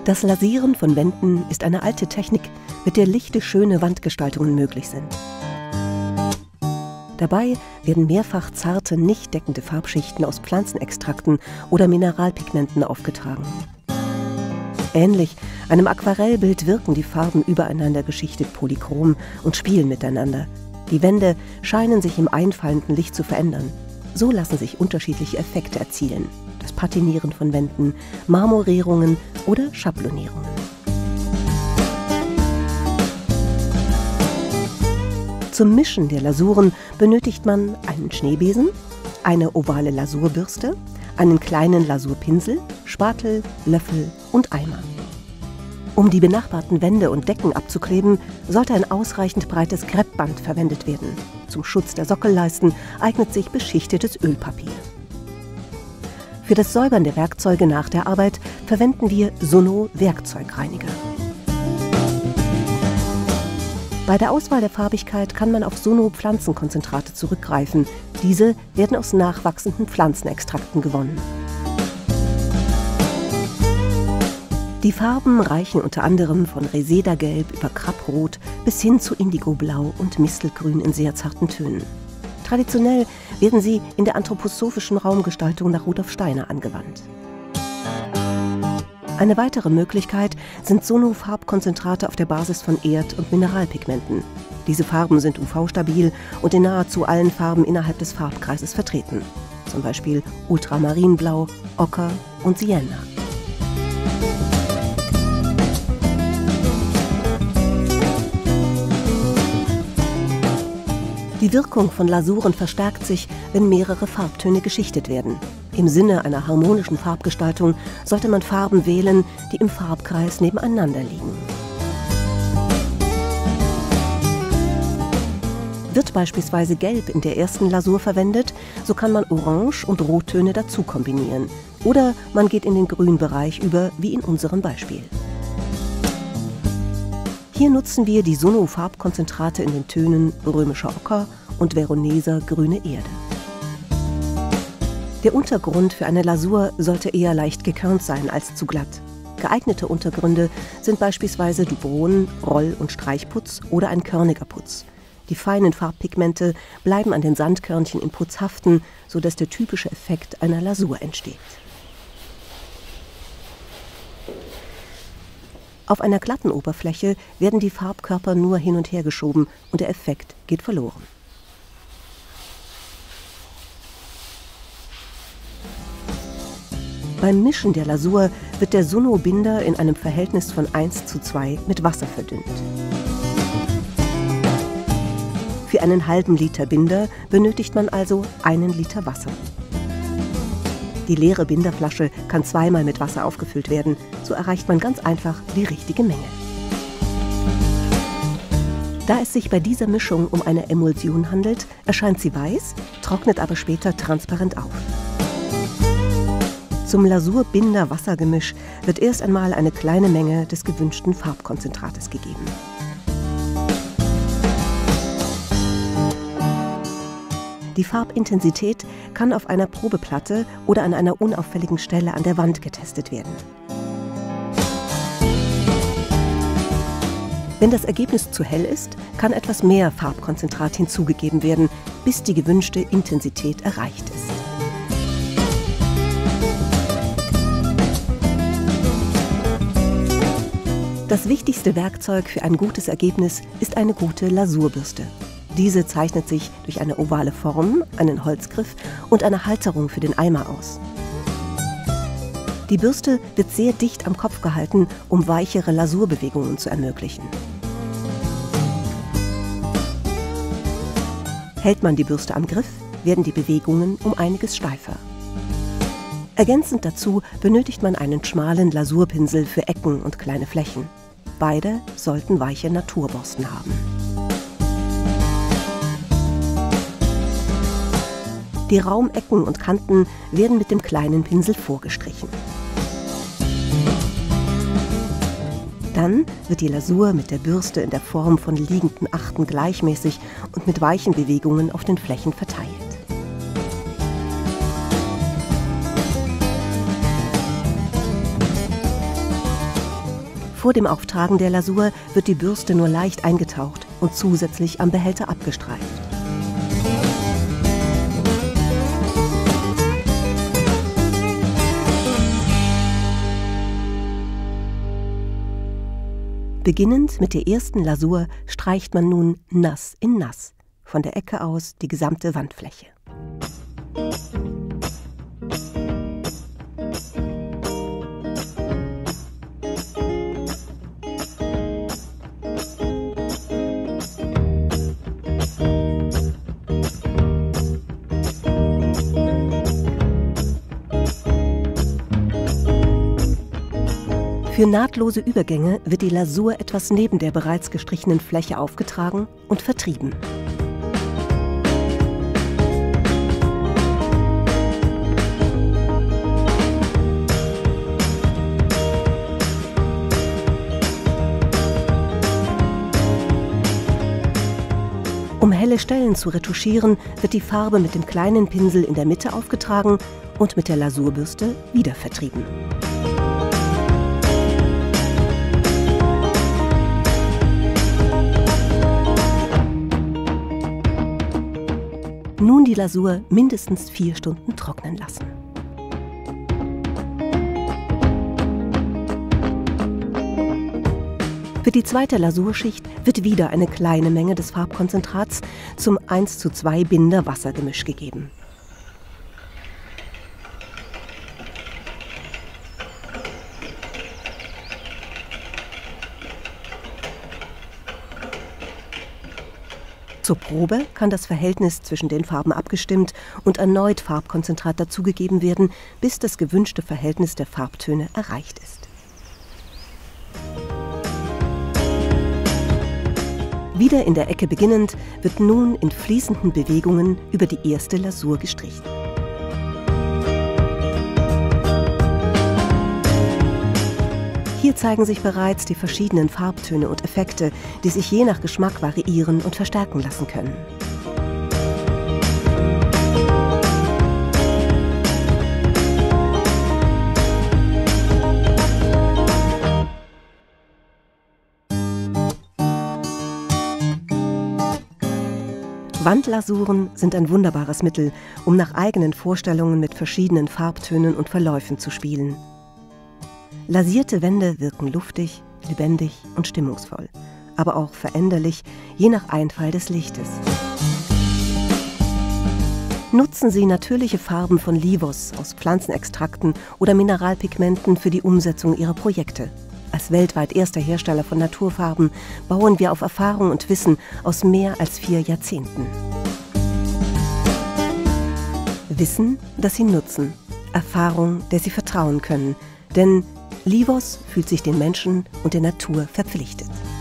Das Lasieren von Wänden ist eine alte Technik, mit der lichte, schöne Wandgestaltungen möglich sind. Dabei werden mehrfach zarte, nicht deckende Farbschichten aus Pflanzenextrakten oder Mineralpigmenten aufgetragen. Ähnlich einem Aquarellbild wirken die Farben übereinander geschichtet polychrom und spielen miteinander. Die Wände scheinen sich im einfallenden Licht zu verändern. So lassen sich unterschiedliche Effekte erzielen. Das Patinieren von Wänden, Marmorierungen oder Schablonierungen. Zum Mischen der Lasuren benötigt man einen Schneebesen, eine ovale Lasurbürste, einen kleinen Lasurpinsel, Spatel, Löffel und Eimer. Um die benachbarten Wände und Decken abzukleben, sollte ein ausreichend breites Kreppband verwendet werden. Zum Schutz der Sockelleisten eignet sich beschichtetes Ölpapier. Für das Säubern der Werkzeuge nach der Arbeit verwenden wir Sono-Werkzeugreiniger. Bei der Auswahl der Farbigkeit kann man auf Sono-Pflanzenkonzentrate zurückgreifen. Diese werden aus nachwachsenden Pflanzenextrakten gewonnen. Die Farben reichen unter anderem von Reseda-Gelb über Krapprot bis hin zu Indigoblau und Mistelgrün in sehr zarten Tönen. Traditionell werden sie in der anthroposophischen Raumgestaltung nach Rudolf Steiner angewandt. Eine weitere Möglichkeit sind Sono-Farbkonzentrate auf der Basis von Erd- und Mineralpigmenten. Diese Farben sind UV-stabil und in nahezu allen Farben innerhalb des Farbkreises vertreten. Zum Beispiel Ultramarinblau, Ocker und Sienna. Die Wirkung von Lasuren verstärkt sich, wenn mehrere Farbtöne geschichtet werden. Im Sinne einer harmonischen Farbgestaltung sollte man Farben wählen, die im Farbkreis nebeneinander liegen. Wird beispielsweise Gelb in der ersten Lasur verwendet, so kann man Orange- und Rottöne dazu kombinieren. Oder man geht in den Grünbereich über, wie in unserem Beispiel. Hier nutzen wir die Sono-Farbkonzentrate in den Tönen Römischer Ocker und Veroneser Grüne Erde. Der Untergrund für eine Lasur sollte eher leicht gekörnt sein als zu glatt. Geeignete Untergründe sind beispielsweise Dubron, Roll- und Streichputz oder ein körniger Putz. Die feinen Farbpigmente bleiben an den Sandkörnchen im Putz haften, sodass der typische Effekt einer Lasur entsteht. Auf einer glatten Oberfläche werden die Farbkörper nur hin und her geschoben und der Effekt geht verloren. Beim Mischen der Lasur wird der Sono-Binder in einem Verhältnis von 1:2 mit Wasser verdünnt. Für einen halben Liter Binder benötigt man also 1 Liter Wasser. Die leere Binderflasche kann zweimal mit Wasser aufgefüllt werden. So erreicht man ganz einfach die richtige Menge. Da es sich bei dieser Mischung um eine Emulsion handelt, erscheint sie weiß, trocknet aber später transparent auf. Zum Lasur-Binder-Wassergemisch wird erst einmal eine kleine Menge des gewünschten Farbkonzentrates gegeben. Die Farbintensität kann auf einer Probeplatte oder an einer unauffälligen Stelle an der Wand getestet werden. Wenn das Ergebnis zu hell ist, kann etwas mehr Farbkonzentrat hinzugegeben werden, bis die gewünschte Intensität erreicht ist. Das wichtigste Werkzeug für ein gutes Ergebnis ist eine gute Lasurbürste. Diese zeichnet sich durch eine ovale Form, einen Holzgriff und eine Halterung für den Eimer aus. Die Bürste wird sehr dicht am Kopf gehalten, um weichere Lasurbewegungen zu ermöglichen. Hält man die Bürste am Griff, werden die Bewegungen um einiges steifer. Ergänzend dazu benötigt man einen schmalen Lasurpinsel für Ecken und kleine Flächen. Beide sollten weiche Naturborsten haben. Die Raumecken und Kanten werden mit dem kleinen Pinsel vorgestrichen. Dann wird die Lasur mit der Bürste in der Form von liegenden Achten gleichmäßig und mit weichen Bewegungen auf den Flächen verteilt. Vor dem Auftragen der Lasur wird die Bürste nur leicht eingetaucht und zusätzlich am Behälter abgestreift. Beginnend mit der ersten Lasur streicht man nun nass in nass, von der Ecke aus die gesamte Wandfläche. Für nahtlose Übergänge wird die Lasur etwas neben der bereits gestrichenen Fläche aufgetragen und vertrieben. Um helle Stellen zu retuschieren, wird die Farbe mit dem kleinen Pinsel in der Mitte aufgetragen und mit der Lasurbürste wieder vertrieben. Nun die Lasur mindestens 4 Stunden trocknen lassen. Für die zweite Lasurschicht wird wieder eine kleine Menge des Farbkonzentrats zum 1:2 Binder-Wasser-Gemisch gegeben. Zur Probe kann das Verhältnis zwischen den Farben abgestimmt und erneut Farbkonzentrat dazugegeben werden, bis das gewünschte Verhältnis der Farbtöne erreicht ist. Wieder in der Ecke beginnend, wird nun in fließenden Bewegungen über die erste Lasur gestrichen. Hier zeigen sich bereits die verschiedenen Farbtöne und Effekte, die sich je nach Geschmack variieren und verstärken lassen können. Wandlasuren sind ein wunderbares Mittel, um nach eigenen Vorstellungen mit verschiedenen Farbtönen und Verläufen zu spielen. Lasierte Wände wirken luftig, lebendig und stimmungsvoll, aber auch veränderlich, je nach Einfall des Lichtes. Nutzen Sie natürliche Farben von Livos aus Pflanzenextrakten oder Mineralpigmenten für die Umsetzung Ihrer Projekte. Als weltweit erster Hersteller von Naturfarben bauen wir auf Erfahrung und Wissen aus mehr als 4 Jahrzehnten. Wissen, das Sie nutzen, Erfahrung, der Sie vertrauen können, denn Livos fühlt sich den Menschen und der Natur verpflichtet.